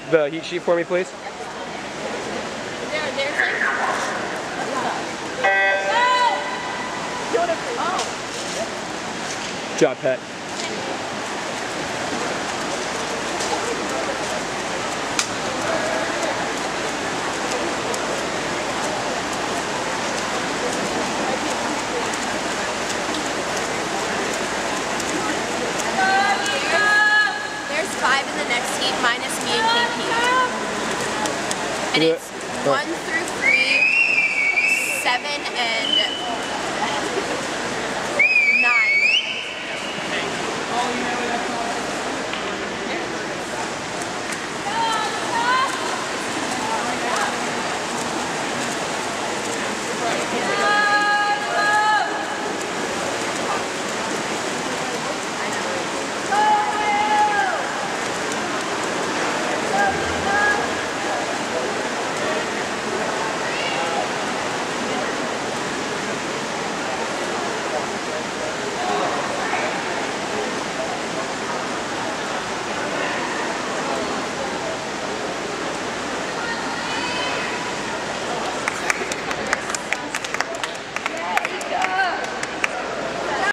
the heat sheet for me, please? Good job, Pet. There's 5 in the next heat minus me and KP. And it's 1